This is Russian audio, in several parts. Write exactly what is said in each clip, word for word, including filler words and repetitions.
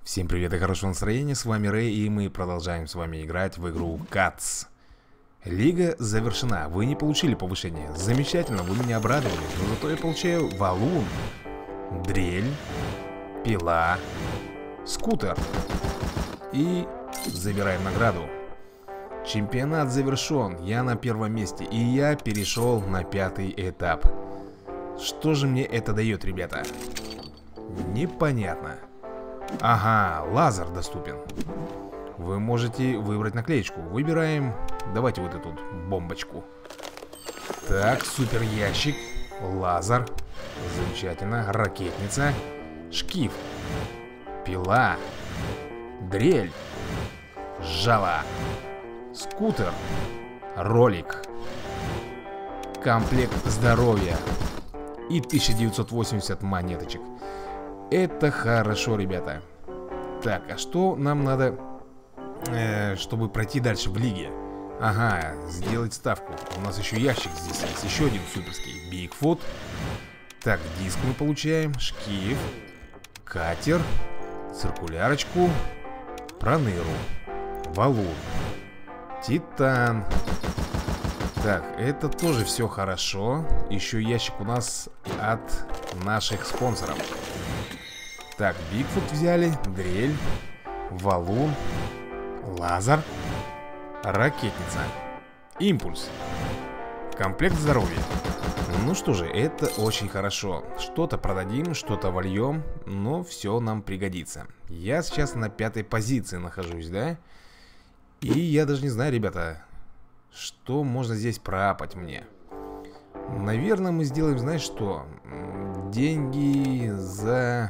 Всем привет и хорошего настроения, с вами Рэй, и мы продолжаем с вами играть в игру Катс. Лига завершена, вы не получили повышение. Замечательно, вы меня обрадовали, но зато я получаю валун, дрель, пила, скутер. И забираем награду. Чемпионат завершен, я на первом месте, и я перешел на пятый этап. Что же мне это дает, ребята? Непонятно. Ага, лазер доступен. Вы можете выбрать наклеечку. Выбираем, давайте вот эту бомбочку. Так, супер ящик, лазер, замечательно, ракетница, шкив, пила, дрель, жало, скутер, ролик, комплект здоровья и тысяча девятьсот восемьдесят монеточек. Это хорошо, ребята. Так, а что нам надо, э, чтобы пройти дальше в лиге? Ага, сделать ставку. У нас еще ящик здесь есть, еще один суперский. Бигфут. Так, диск мы получаем, шкив, катер, циркулярочку, проныру, валун, титан. Так, это тоже все хорошо. Еще ящик у нас от наших спонсоров. Так, Бигфут взяли, дрель, валун, лазер, ракетница, импульс, комплект здоровья. Ну что же, это очень хорошо. Что-то продадим, что-то вольем, но все нам пригодится. Я сейчас на пятой позиции нахожусь, да? И я даже не знаю, ребята, что можно здесь проапать мне. Наверное, мы сделаем, знаешь что? Деньги за...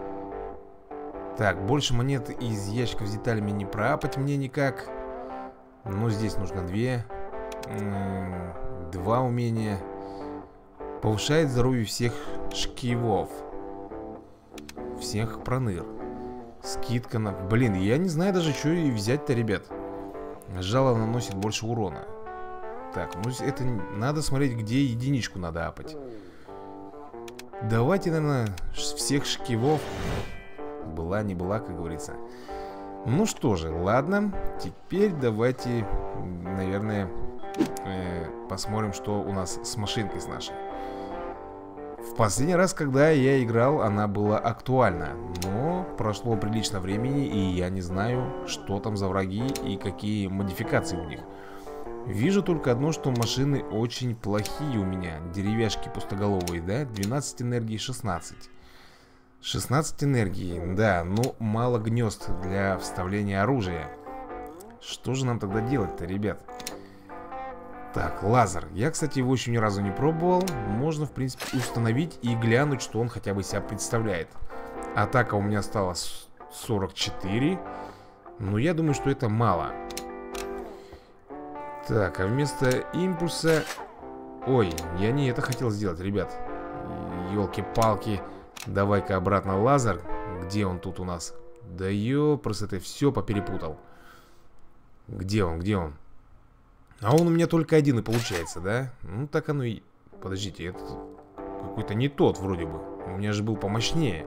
Так, больше монет из ящиков с деталями не проапать мне никак. Но здесь нужно две. Два умения. Повышает здоровье всех шкивов. Всех проныр. Скидка на... Блин, я не знаю даже, что и взять-то, ребят. Жало наносит больше урона. Так, ну это надо смотреть, где единичку надо апать. Давайте, наверное, всех шкивов. Была, не была, как говорится. Ну что же, ладно. Теперь давайте, наверное, э, посмотрим, что у нас с машинкой с нашей. В последний раз, когда я играл, она была актуальна. Но прошло прилично времени, и я не знаю, что там за враги и какие модификации у них. Вижу только одно, что машины очень плохие у меня. Деревяшки пустоголовые, да? двенадцать энергии, шестнадцать. шестнадцать энергии, да, но мало гнезд для вставления оружия. Что же нам тогда делать-то, ребят? Так, лазер. Я, кстати, его еще ни разу не пробовал. Можно, в принципе, установить и глянуть, что он хотя бы себя представляет. Атака у меня стала сорок четыре. Но я думаю, что это мало. Так, а вместо импульса... Ой, я не это хотел сделать, ребят. Ёлки-палки. Давай-ка обратно лазер. Где он тут у нас? Да ё, просто ты все поперепутал. Где он, где он? А он у меня только один и получается, да? Ну так оно и... Подождите, это какой-то не тот вроде бы. У меня же был помощнее.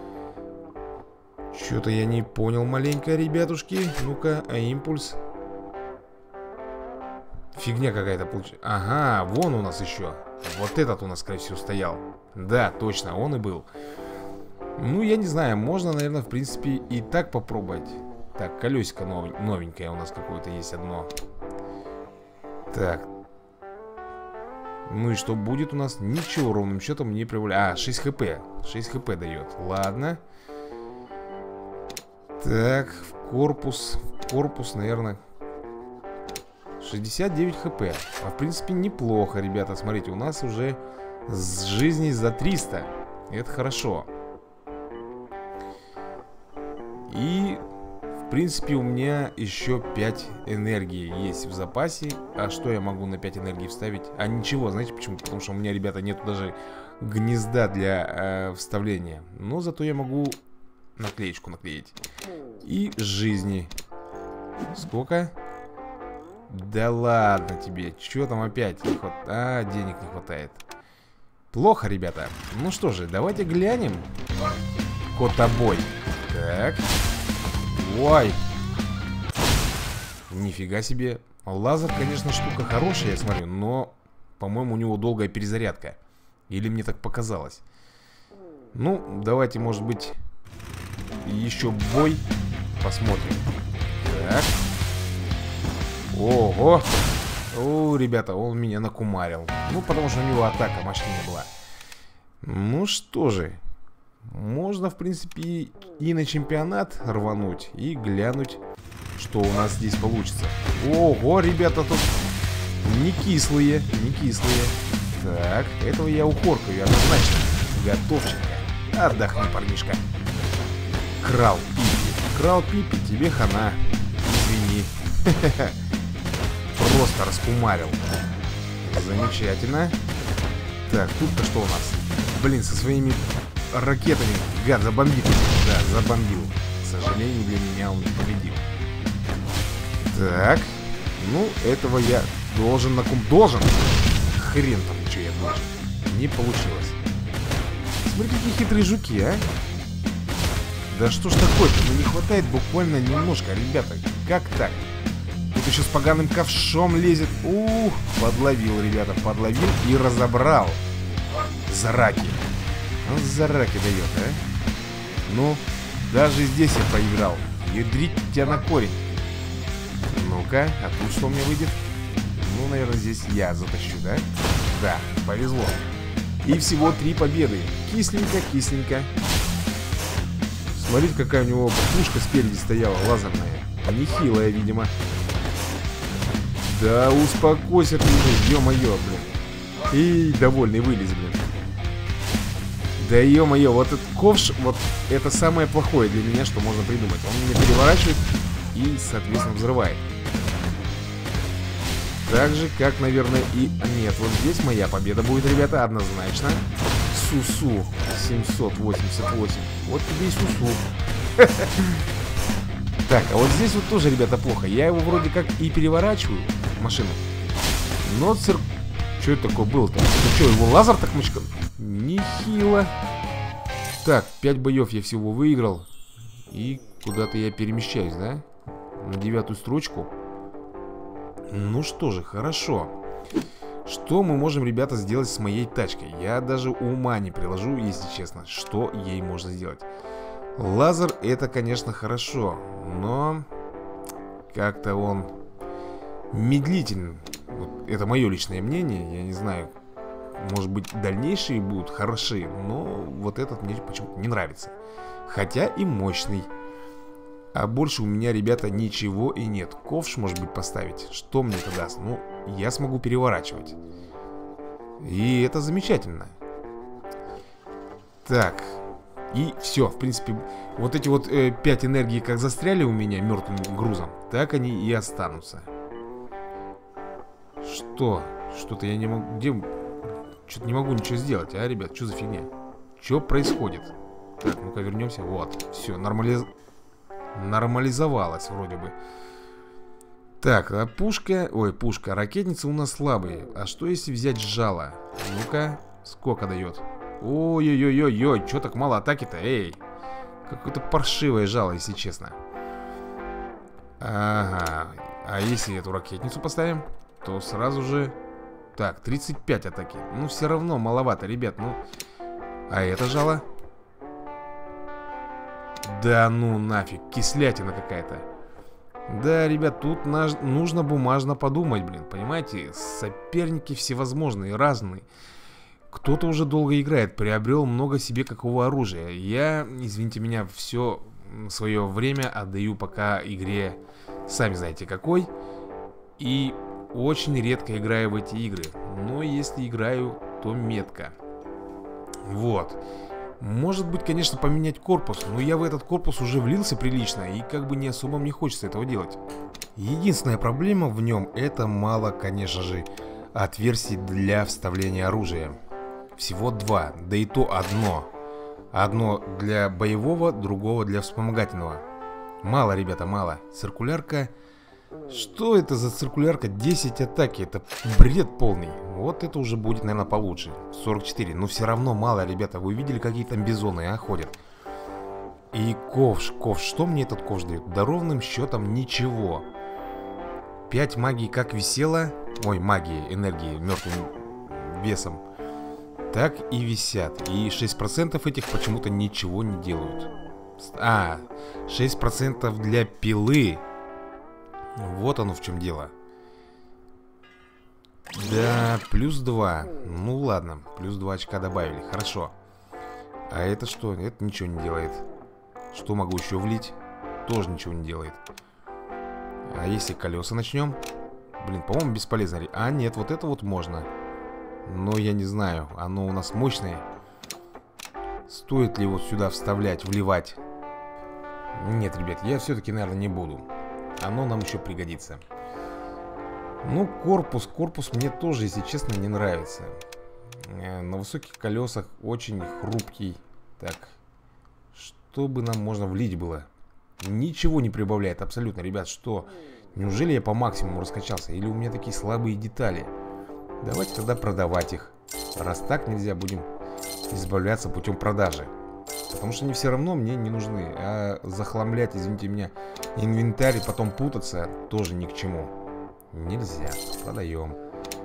Что-то я не понял маленько, ребятушки. Ну-ка, а импульс? Фигня какая-то получилась. Ага, вон у нас еще. Вот этот у нас, скорее всего, стоял. Да, точно, он и был. Ну, я не знаю, можно, наверное, в принципе, и так попробовать. Так, колесико нов... новенькое у нас какое-то есть одно. Так. Ну и что будет у нас? Ничего, ровным счетом не прибавляет. А, шесть хп. шесть хп дает. Ладно. Так, в корпус. В корпус, наверное... шестьдесят девять хп. А в принципе неплохо, ребята. Смотрите, у нас уже с жизней за триста. Это хорошо. И в принципе у меня еще пять энергии есть в запасе. А что я могу на пять энергии вставить? А ничего, знаете почему? Потому что у меня, ребята, нету даже гнезда для э, вставления. Но зато я могу наклеечку наклеить. И жизни. Сколько? Да ладно тебе, что там опять не хват... А, денег не хватает. Плохо, ребята. Ну что же, давайте глянем. Котобой. Так. Ой. Нифига себе. Лазер, конечно, штука хорошая, я смотрю, но, по-моему, у него долгая перезарядка. Или мне так показалось. Ну, давайте, может быть, еще бой посмотрим. Так. Ого. О, ребята, он меня накумарил. Ну, потому что у него атака мощнее была. Ну что же, можно, в принципе, и на чемпионат рвануть, и глянуть, что у нас здесь получится. Ого, ребята, тут не кислые, не кислые. Так, этого я ухоркаю, однозначно. Готовченко. Отдохни, парнишка. Крал Пипи. Крал Пипи, тебе хана. Извини. Просто раскумарил. Замечательно. Так, тут-то что у нас? Блин, со своими ракетами. Гад, забомбит. Да, забомбил. К сожалению, для меня он не победил. Так. Ну, этого я должен накум... Должен? Хрен там, что я должен. Не получилось. Смотри, какие хитрые жуки, а. Да что ж такое-то? Ну не хватает буквально немножко, ребята. Как так? Тут еще с поганым ковшом лезет. Ух, подловил, ребята, подловил и разобрал. Зараки. Он зараки дает, а? Ну, даже здесь я проиграл. Ядрить тебя на корень. Ну-ка, а тут что у меня выйдет? Ну, наверное, здесь я затащу, да? Да, повезло. И всего три победы. Кисленько, кисленько. Смотрите, какая у него пушка спереди стояла, лазерная. Нехилая, видимо. Да успокойся ты уже, ё-моё, блин. И довольный вылез, блин. Да ё-моё, вот этот ковш, вот это самое плохое для меня, что можно придумать. Он меня переворачивает и, соответственно, взрывает. Так же, как, наверное, и... Нет, вот здесь моя победа будет, ребята, однозначно. Сусу семьсот восемьдесят восемь. Вот тебе и Сусу. Так, а вот здесь вот тоже, ребята, плохо. Я его вроде как и переворачиваю, машину. Но цирк... Что это такое было-то? Ну что, его лазер так мочкал? Нехило. Так, пять боев я всего выиграл. И куда-то я перемещаюсь, да? На девятую строчку. Ну что же, хорошо. Что мы можем, ребята, сделать с моей тачкой? Я даже ума не приложу, если честно, что ей можно сделать. Лазер это, конечно, хорошо, но как-то он медлителен. Вот это мое личное мнение, я не знаю. Может быть, дальнейшие будут хороши, но вот этот мне почему-то не нравится. Хотя и мощный. А больше у меня, ребята, ничего и нет. Ковш, может быть, поставить. Что мне это даст? Ну, я смогу переворачивать. И это замечательно. Так. И все, в принципе, вот эти вот э, пять энергии как застряли у меня мертвым грузом, так они и останутся. Что? Что-то я не могу... Где... Что-то не могу ничего сделать, а, ребят? Что за фигня? Что происходит? Так, ну-ка вернемся. Вот, все, нормализ... нормализовалось вроде бы. Так, а пушка... Ой, пушка, ракетницы у нас слабые. А что если взять жало? Ну-ка, сколько дает? Ой-ой-ой-ой-ой, что так мало атаки-то? Эй, какое-то паршивое жало, если честно. Ага, а если эту ракетницу поставим, то сразу же... Так, тридцать пять атаки. Ну, все равно маловато, ребят, ну... А это жало? Да ну нафиг, кислятина какая-то. Да, ребят, тут наш... нужно бумажно подумать, блин, понимаете? Соперники всевозможные, разные. Кто-то уже долго играет, приобрел много себе какого оружия. Я, извините меня, все свое время отдаю пока игре, сами знаете какой. И очень редко играю в эти игры. Но если играю, то метко. Вот. Может быть, конечно, поменять корпус, но я в этот корпус уже влился прилично, и как бы не особо мне хочется этого делать. Единственная проблема в нем — это мало, конечно же, отверстий для вставления оружия. Всего два, да и то одно. Одно для боевого, другого для вспомогательного. Мало, ребята, мало. Циркулярка... Что это за циркулярка? десять атаки, это бред полный. Вот это уже будет, наверное, получше. сорок четыре, но все равно мало, ребята. Вы видели, какие там бизоны, а, ходят? И ковш, ковш, что мне этот ковш дает? Да ровным счетом ничего. пять магии как висело. Ой, магии, энергии мертвым весом. Так и висят. И шесть процентов этих почему-то ничего не делают. А, шесть процентов для пилы. Вот оно в чем дело. Да, плюс два. Ну ладно, плюс два очка добавили, хорошо. А это что? Это ничего не делает. Что могу еще влить? Тоже ничего не делает. А если колеса начнем? Блин, по-моему, бесполезно. А, нет, вот это вот можно. Но я не знаю, оно у нас мощное. Стоит ли вот сюда вставлять, вливать? Нет, ребят, я все-таки, наверное, не буду. Оно нам еще пригодится. Ну, корпус, корпус мне тоже, если честно, не нравится. На высоких колесах очень хрупкий. Так, что бы нам можно влить было? Ничего не прибавляет абсолютно, ребят, что? Неужели я по максимуму раскачался? Или у меня такие слабые детали? Давайте тогда продавать их. Раз так нельзя, будем избавляться путем продажи. Потому что они все равно мне не нужны. А захламлять, извините меня, инвентарь и потом путаться тоже ни к чему. Нельзя. Продаем.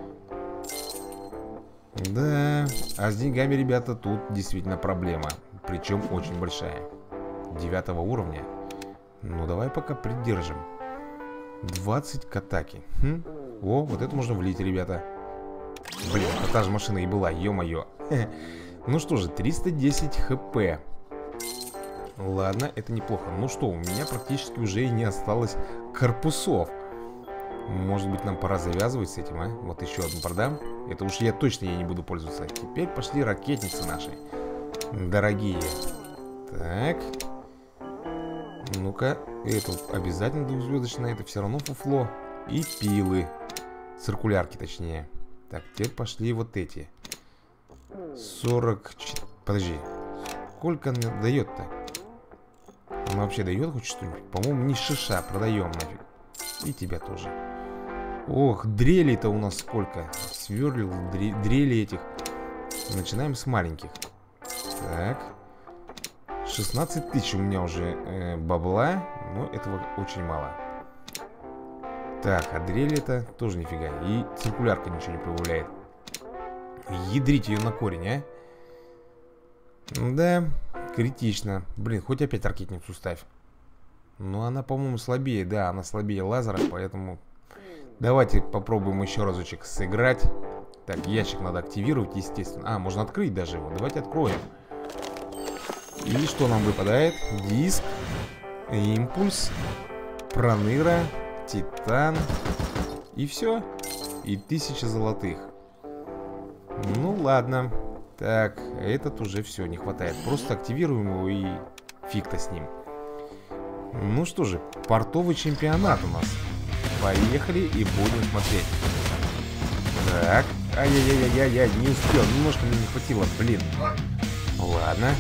Да, а с деньгами, ребята, тут действительно проблема. Причем очень большая. Девятого уровня. Ну, давай пока придержим. двадцать к атаке. Хм? О, вот это можно влить, ребята. Блин, это та же машина и была, ё-моё. Ну что же, триста десять хп. Ладно, это неплохо. Ну что, у меня практически уже и не осталось корпусов. Может быть, нам пора завязывать с этим, а? Вот еще одну продам. Это уж я точно ей не буду пользоваться. Теперь пошли ракетницы наши. Дорогие. Так. Ну-ка, эту обязательно двухзвездочная. Это все равно фуфло. И пилы. Циркулярки, точнее. Так, теперь пошли вот эти. сорок четыре. Подожди. Сколько она дает-то? Она вообще дает хоть что-нибудь? По-моему, не шиша. Продаем нафиг. И тебя тоже. Ох, дрелей-то у нас сколько. Сверлил дрели этих. Начинаем с маленьких. Так. шестнадцать тысяч у меня уже э, бабла. Но этого очень мало. Так, а дрели-то тоже нифига. И циркулярка ничего не прибавляет. Ядрить ее на корень, а? Да, критично. Блин, хоть опять ракетницу ставь. Но она, по-моему, слабее. Да, она слабее лазера, поэтому... Давайте попробуем еще разочек сыграть. Так, ящик надо активировать, естественно. А, можно открыть даже его. Давайте откроем. И что нам выпадает? Диск, импульс, проныра, титан. И все. И тысяча золотых. Ну ладно. Так, этот уже все, не хватает. Просто активируем его и фиг-то с ним. Ну что же, портовый чемпионат у нас. Поехали и будем смотреть. Так, ай-яй-яй-яй-яй, не успел, немножко мне не хватило, блин. Ладно.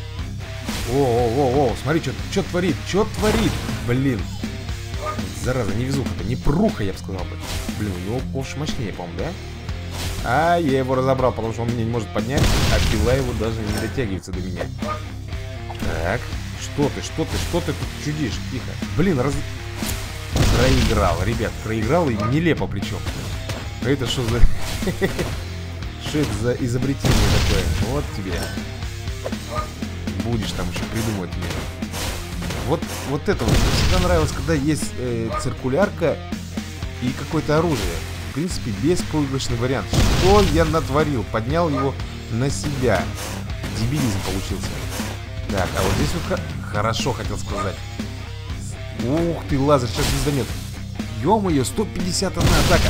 О-о-о-о, смотри, что творит, что творит, блин. Зараза, не везуха-то, не пруха, я бы сказал бы. Блин, у него ковш мощнее, по-моему, да? А, я его разобрал, потому что он меня не может поднять, а пила его даже не дотягивается до меня. Так, что ты, что ты, что ты тут чудишь? Тихо. Блин, раз... Проиграл, ребят, проиграл и нелепо причем. Это что за... Что это за изобретение такое? Вот тебе. Будешь там еще придумывать мне. Вот, вот это вот. Мне всегда нравилось, когда есть э, циркулярка и какое-то оружие. В принципе, беспроигрышный вариант. Что я натворил? Поднял его на себя. Дебилизм получился. Так, а вот здесь вот хорошо хотел сказать. Ух ты, лазер, сейчас звездомет. Ё-моё, сто пятьдесят одна атака.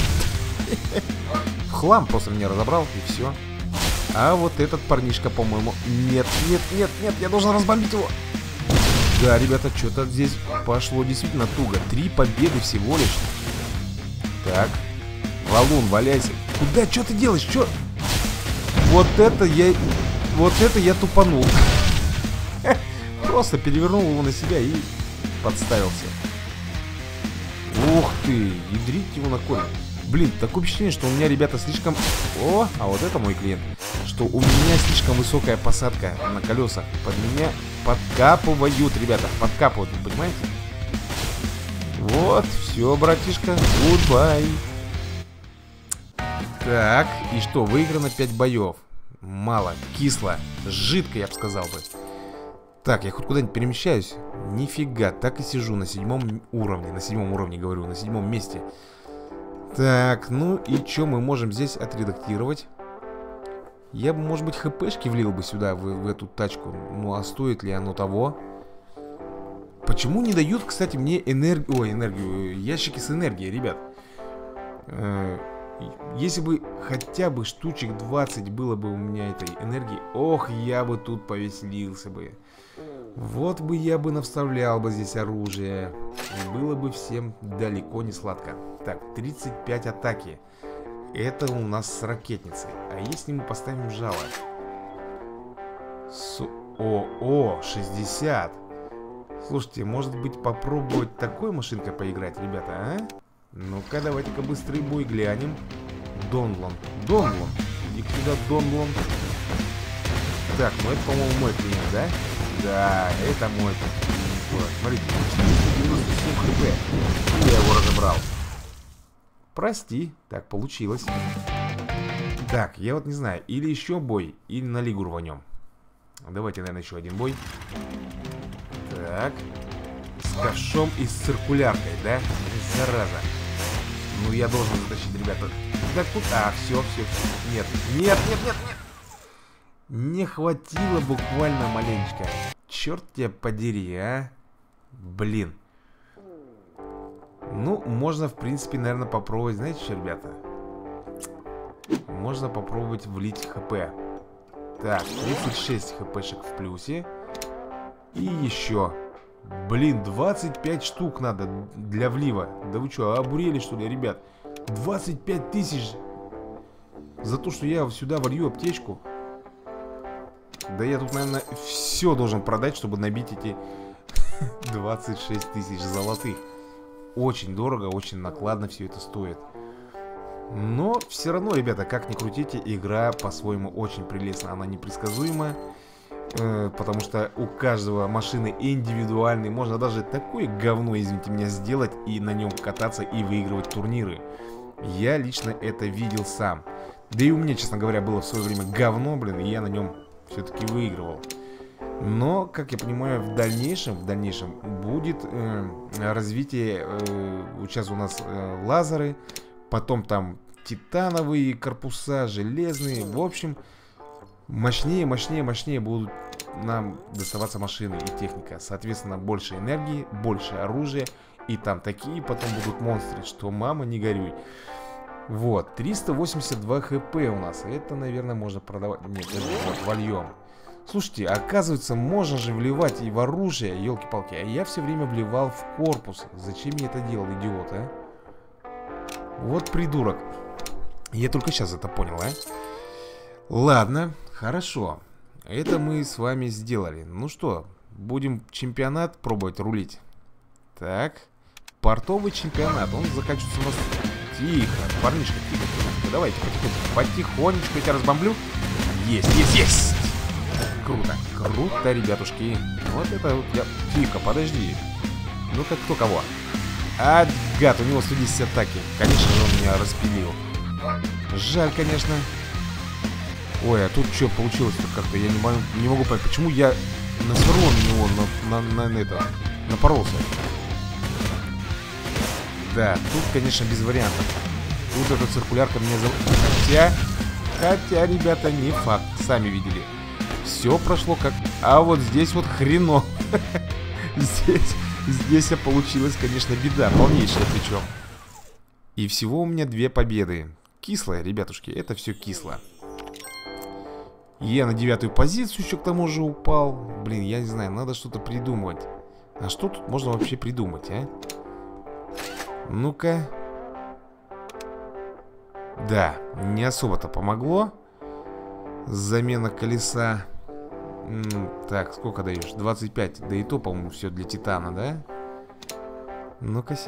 В хлам просто меня разобрал, и все. А вот этот парнишка, по-моему... Нет, нет, нет, нет, я должен разбомбить его. Да, ребята, что-то здесь пошло действительно туго. Три победы всего лишь. Так. Валун, валяйся. Куда? Что ты делаешь? Что? Вот это я... Вот это я тупанул. Просто перевернул его на себя и подставился. Ух ты, ядрить его на корень. Блин, такое впечатление, что у меня, ребята, слишком... О, а вот это мой клиент. Что у меня слишком высокая посадка на колесах. Под меня подкапывают, ребята, подкапывают, вы понимаете? Вот, все, братишка, гудбай. Так, и что, выиграно пять боев. Мало, кисло, жидко, я бы сказал бы. Так, я хоть куда-нибудь перемещаюсь? Нифига, так и сижу на седьмом уровне. На седьмом уровне, говорю, на седьмом месте. Так, ну и что мы можем здесь отредактировать? Я бы, может быть, хпшки влил бы сюда, в, в эту тачку. Ну, а стоит ли оно того? Почему не дают, кстати, мне энергию... Ой, энергию, ящики с энергией, ребят. Э Если бы хотя бы штучек двадцать было бы у меня этой энергии, ох, я бы тут повеселился бы. Вот бы я бы навставлял бы здесь оружие. Было бы всем далеко не сладко. Так, тридцать пять атаки. Это у нас с ракетницей. А если мы поставим жало? С... О, о, шестьдесят. Слушайте, может быть попробовать такой машинкой поиграть, ребята, а? Ну-ка, давайте-ка быстрый бой глянем. Донлон. Донлон. Иди сюда, Донлон. Так, ну это, по-моему, мой клиент, да? Да, это мой. Вот, смотрите, четыреста девяносто семь хп. И я его разобрал. Прости. Так, получилось. Так, я вот не знаю, или еще бой, или на лигу рванем. Давайте, наверное, еще один бой. Так. С ковшом и с циркуляркой, да? Зараза. Ну, я должен затащить, ребята. Так тут... А, все, все, все. Нет, нет, нет, нет, нет. Не хватило буквально маленечко. Черт тебя подери, а. Блин. Ну, можно, в принципе, наверное, попробовать. Знаете что, ребята? Можно попробовать влить хп. Так, тридцать шесть хпшек в плюсе. И еще... Блин, двадцать пять штук надо для влива. Да вы что, обурели, что ли, ребят? двадцать пять тысяч за то, что я сюда волью аптечку. Да я тут, наверное, все должен продать, чтобы набить эти двадцать шесть тысяч золотых. Очень дорого, очень накладно все это стоит. Но все равно, ребята, как ни крутите, игра по-своему очень прелестна. Она непредсказуемая. Потому что у каждого машины индивидуальный. Можно даже такое говно, извините меня, сделать и на нем кататься и выигрывать турниры. Я лично это видел сам. Да и у меня, честно говоря, было в свое время говно, блин, и я на нем все-таки выигрывал. Но, как я понимаю, в дальнейшем, в дальнейшем будет э, развитие. э, Сейчас у нас э, лазеры, потом там титановые корпуса, железные. В общем, мощнее, мощнее, мощнее будут нам доставаться машины и техника. Соответственно, больше энергии, больше оружия. И там такие потом будут монстры, что мама не горюй. Вот, триста восемьдесят два хп у нас. Это, наверное, можно продавать. Нет, даже вот, вольем. Слушайте, оказывается, можно же вливать и в оружие, елки-палки. А я все время вливал в корпус. Зачем я это делал, идиот, а? Вот придурок. Я только сейчас это понял, а? Ладно, хорошо. Это мы с вами сделали. Ну что, будем чемпионат пробовать рулить. Так, портовый чемпионат. Он заканчивается у нас... Тихо, парнишка, тихо, тихо. Давайте потихонечку, потихонечку я тебя разбомблю. Есть, есть, есть. Круто, круто, ребятушки. Вот это вот я... Тихо, подожди. Ну-ка, кто кого? А, гад, у него сто десять атаки. Конечно же, он меня распилил. Жаль, конечно. Ой, а тут что получилось-то как-то? Я не могу, не могу понять, почему я насрал на него, на, на, на, на это, напоролся. Да, тут, конечно, без вариантов. Тут эта циркулярка меня зовут. Хотя, хотя, ребята, не факт. Сами видели. Все прошло как... А вот здесь вот хрено. Здесь, здесь получилась, конечно, беда. Полнейшая причем. И всего у меня две победы. Кислое, ребятушки, это все кисло. Я на девятую позицию еще к тому же упал. Блин, я не знаю, надо что-то придумывать. А что тут можно вообще придумать, а? Ну-ка. Да, не особо-то помогло. Замена колеса. М, Так, сколько даешь? двадцать пять. Да и то, по-моему, все для титана, да? Ну-ка-ся.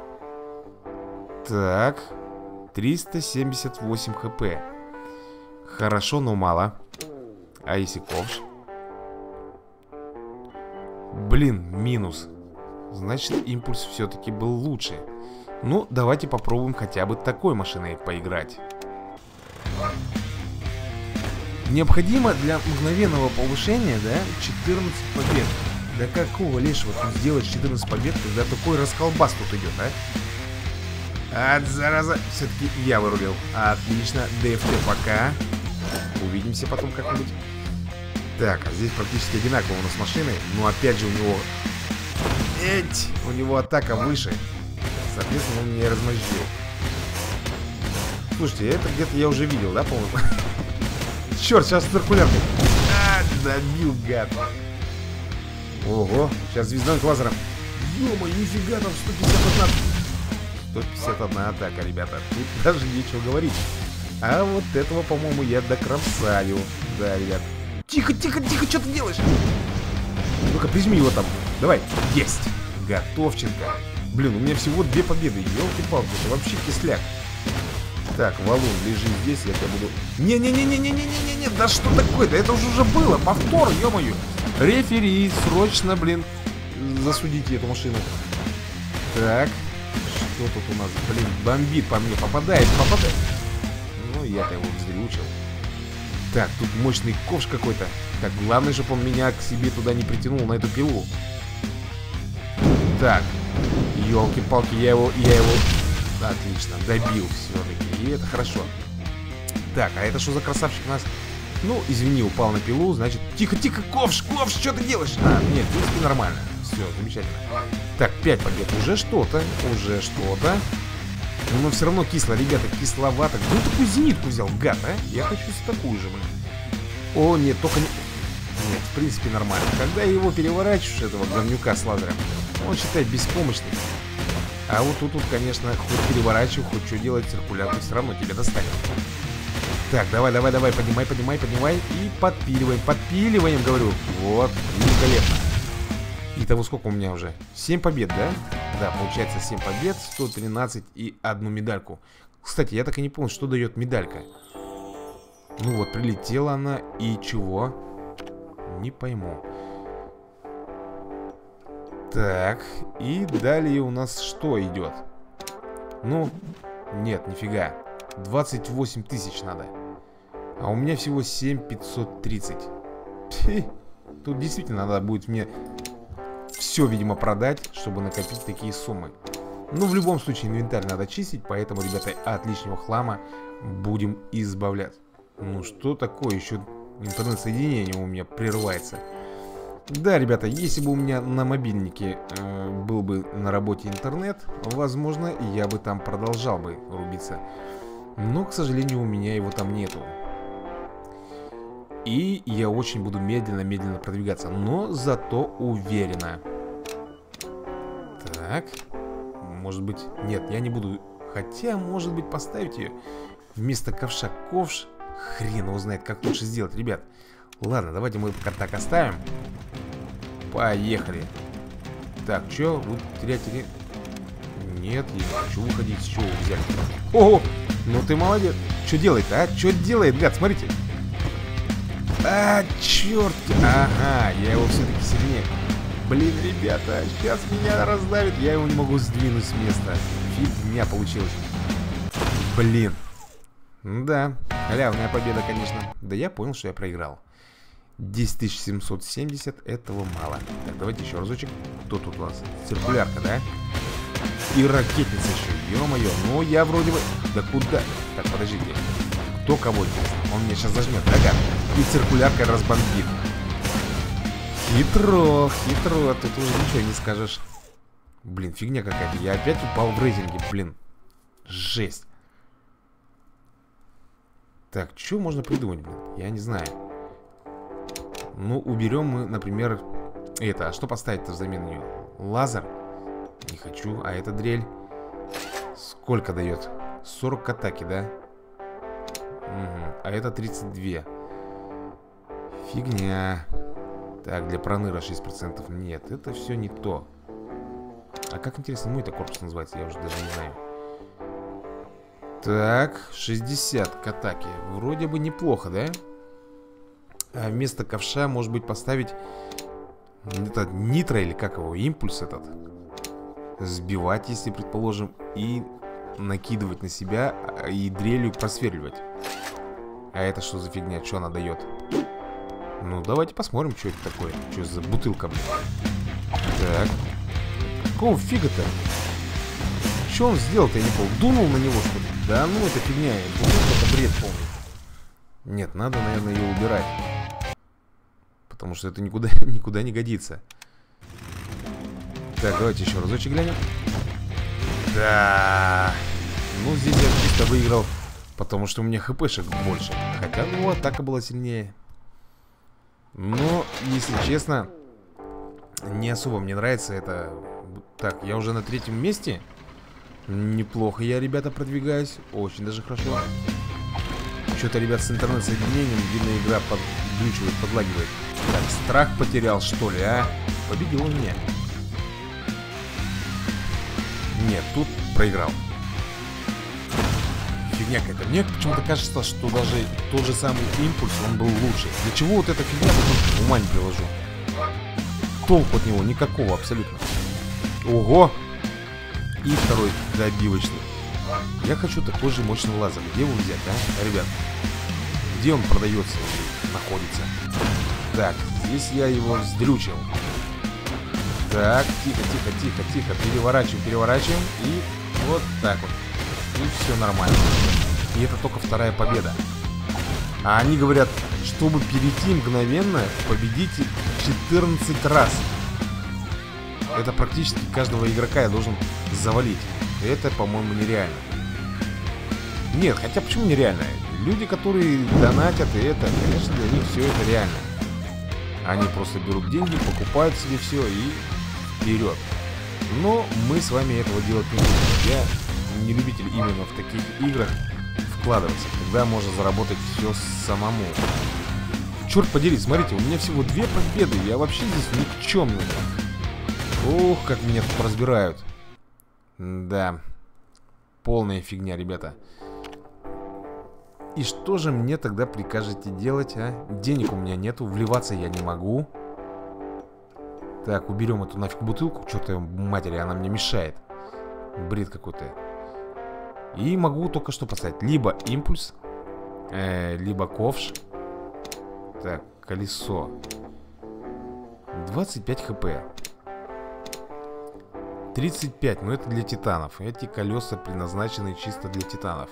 Так. триста семьдесят восемь хп. Хорошо, но мало. А если ковш? Блин, минус. Значит, импульс все-таки был лучше. Ну, давайте попробуем хотя бы такой машиной поиграть. Необходимо для мгновенного повышения, да, четырнадцать побед. Да какого лишнего там сделать четырнадцать побед, когда такой расколбас тут идет, а? От зараза. Все-таки я вырулил. Отлично. ДФТ пока. Увидимся потом как-нибудь. Так, а здесь практически одинаково у нас машины. Но опять же у него... Эть! У него атака выше. Соответственно, он меня размозжил. Слушайте, это где-то я уже видел, да, по-моему? Черт, сейчас циркуляркой. А, добил, гад. Ого, сейчас звездным лазером. Ё-моё, нифига там сто пятьдесят одна. сто пятьдесят одна атака, ребята. Тут даже нечего говорить. А вот этого, по-моему, я докромсаю. Да, ребят. Тихо, тихо, тихо, что ты делаешь? Ну-ка, прижми его там. Давай. Есть. Готовченко. Блин, у меня всего две победы. Ёлки-палки, это вообще кисляк. Так, валун, лежи здесь, я тебя буду... Не-не-не-не-не-не-не-не-не, да что такое-то? Это уже уже было, повтор, ё-моё. Рефери, срочно, блин, засудите эту машину. Так, что тут у нас? Блин, бомбит по мне, попадает, попадает. Ну, я-то его вздрючил. Так, тут мощный ковш какой-то. Так, главное, чтобы он меня к себе туда не притянул, на эту пилу. Так, ёлки-палки, я его, я его... Отлично, добил все-таки, и это хорошо. Так, а это что за красавчик у нас? Ну, извини, упал на пилу, значит... Тихо-тихо, ковш, ковш, что ты делаешь? А, нет, в принципе, нормально. Все, замечательно. Так, пять побед, уже что-то, уже что-то. Но все равно кисло, ребята, кисловато. Ну, такую зенитку взял, гад, а? Я хочу такую же, блин. О, нет, только не... Нет, в принципе, нормально. Когда его переворачиваешь, этого говнюка с лазером, он, считай, беспомощный. А вот тут, тут, конечно, хоть переворачивай, хоть что делать, циркулярку все равно тебе достанет. Так, давай, давай, давай, поднимай, поднимай, поднимай. И подпиливаем, подпиливаем, говорю. Вот, великолепно. Итого сколько у меня уже? семь побед, да? Да, получается семь побед, сто тринадцать и одну медальку. Кстати, я так и не понял, что дает медалька. Ну вот, прилетела она, и чего? Не пойму. Так, и далее у нас что идет? Ну, нет, нифига. двадцать восемь тысяч надо. А у меня всего семь пятьсот тридцать. Фи. Тут действительно надо будет мне все, видимо, продать, чтобы накопить такие суммы. Ну, в любом случае, инвентарь надо чистить, поэтому, ребята, от лишнего хлама будем избавлять. Ну, что такое? Еще интернет-соединение у меня прерывается. Да, ребята, если бы у меня на мобильнике э, был бы на работе интернет, возможно, я бы там продолжал бы рубиться. Но, к сожалению, у меня его там нету. И я очень буду медленно-медленно продвигаться, но зато уверенно. Так, может быть... Нет, я не буду... Хотя, может быть, поставить ее вместо ковша ковш. Хрен его знает, как лучше сделать, ребят. Ладно, давайте мы пока так оставим. Поехали. Так, что? Вы теряете... Нет, я не хочу уходить. С чего вы взяли? О, ну ты молодец. Что делает-то, а? Что делает, гад? Смотрите. А, черт. Ага, я его все-таки сильнее. Блин, ребята, сейчас меня раздавит. Я его не могу сдвинуть с места. Фигня получилась. Блин. Да, халявная победа, конечно. Да я понял, что я проиграл. десять тысяч семьсот семьдесят, этого мало. Так, давайте еще разочек. Кто тут у нас? Циркулярка, да? И ракетница еще, ё-моё. Ну, я вроде бы... Да куда? Так, подождите. Кто кого интересно? Он меня сейчас зажмет, ага. И циркулярка разбомбит. Хитро, хитро. Тут уже ничего не скажешь. Блин, фигня какая-то. Я опять упал в рейтинге, блин. Жесть. Так, что можно придумать, блин? Я не знаю. Ну, уберем мы, например, это. А что поставить-то взамен нее? Лазер? Не хочу. А это дрель? Сколько дает? сорок атаки, да? Угу. А это тридцать два. Фигня. Так, для проныра шесть процентов. Нет, это все не то. А как интересно мой-то корпус называется? Я уже даже не знаю. Так, шестьдесят к атаке. Вроде бы неплохо, да? А вместо ковша, может быть, поставить... Это нитро или как его, импульс этот. Сбивать, если предположим, и накидывать на себя, и дрелью просверливать. А это что за фигня, что она дает? Ну, давайте посмотрим, что это такое. Что за бутылка, блин. Так. Какого фига-то? Что он сделал-то, я не понял. Дунул на него, что ли? Да ну, это фигня. Бутылка, это бред полный. Нет, надо, наверное, ее убирать. Потому что это никуда, никуда не годится. Так, давайте еще разочек глянем. Да. Ну, здесь я чисто выиграл, потому что у меня хпшек больше. Хотя, ну, атака была сильнее. Но, если честно, не особо мне нравится это. Так, я уже на третьем месте. Неплохо я, ребята, продвигаюсь. Очень даже хорошо. Что-то, ребят, с интернет-соединением, видно, игра подглючивает, подлагивает. Так, страх потерял, что ли, а? Победил он меня. Нет, тут проиграл. Фигня какая-то. Мне почему-то кажется, что даже тот же самый импульс, он был лучше. Для чего вот эта фигня, вот ума не приложу. Толку от него никакого абсолютно. Ого! И второй добивочный. Я хочу такой же мощный лазер. Где его взять, а, ребят? Где он продается, находится? Так, здесь я его вздрючил. Так, тихо, тихо, тихо, тихо. Переворачиваем, переворачиваем. И вот так вот. И все нормально. И это только вторая победа. А они говорят, чтобы перейти мгновенно, победите четырнадцать раз. Это практически каждого игрока я должен завалить. Это, по-моему, нереально. Нет, хотя почему нереально? Люди, которые донатят, и это, конечно, для них все это реально. Они просто берут деньги, покупают себе все и вперед. Но мы с вами этого делать не будем. Я не любитель именно в таких играх вкладываться, когда можно заработать все самому. Черт подери, смотрите, у меня всего две победы. Я вообще здесь никчемный. Ох, как меня тут разбирают. Да. Полная фигня, ребята. И что же мне тогда прикажете делать, а? Денег у меня нету, вливаться я не могу. Так, уберем эту нафиг бутылку. Что-то, матери, она мне мешает. Бред какой-то. И могу только что поставить. Либо импульс, э, либо ковш. Так, колесо. двадцать пять хп. тридцать пять, но это для титанов. Эти колеса предназначены чисто для титанов.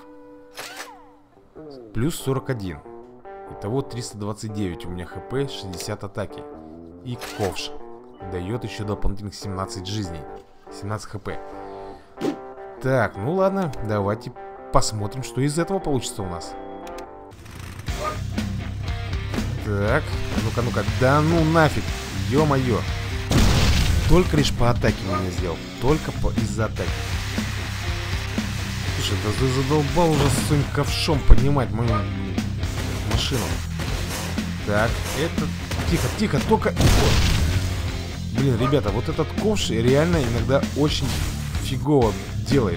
Плюс сорок один. Итого триста двадцать девять у меня хп, шестьдесят атаки. И ковш дает еще дополнительных семнадцать жизней. семнадцать хп. Так, ну ладно, давайте посмотрим, что из этого получится у нас. Так, ну-ка, ну-ка. Да ну нафиг, ё-моё. Только лишь по атаке меня сделал. Только по... из-за атаки. Слушай, да ты задолбал уже с своим ковшом поднимать мою машину. Так, это... Тихо, тихо, только... Вот. Блин, ребята, вот этот ковш реально иногда очень фигово делает.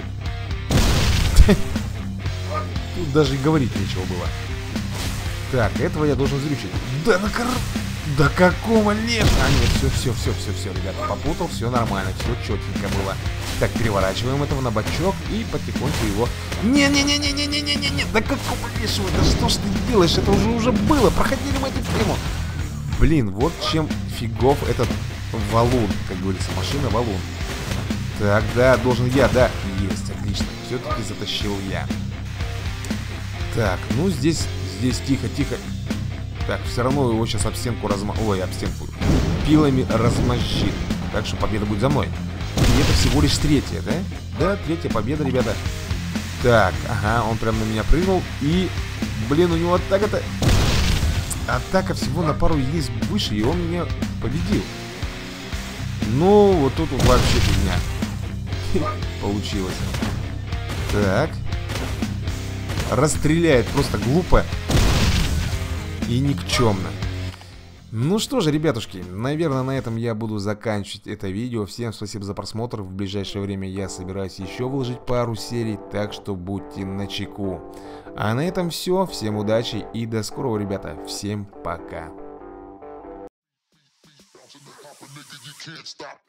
Тут даже и говорить нечего было. Так, этого я должен зрючить. Да на кор... Да какого леса? А нет, все, все, все, все, все, ребята, попутал, все нормально, все четенько было. Так, переворачиваем этого на бочок и потихоньку его... Не-не-не-не-не-не-не-не-не, да какого лешего, да что ж ты делаешь, это уже уже было, проходили мы эту тему. Блин, вот чем фигов этот валун, как говорится, машина валун. Так, да, должен я, да, есть, отлично, все-таки затащил я. Так, ну здесь, здесь тихо-тихо. Так, все равно его сейчас об стенку разма... Ой, об стенку пилами размозжит. Так что победа будет за мной. И это всего лишь третья, да? Да, третья победа, ребята. Так, ага, он прям на меня прыгнул. И, блин, у него атака-то... Атака всего на пару единиц выше, и он меня победил. Ну, вот тут вообще фигня получилось. Так. Расстреляет просто глупо и никчемно. Ну что же, ребятушки, наверное, на этом я буду заканчивать это видео. Всем спасибо за просмотр. В ближайшее время я собираюсь еще выложить пару серий, так что будьте начеку. А на этом все. Всем удачи и до скорого, ребята. Всем пока. can't stop.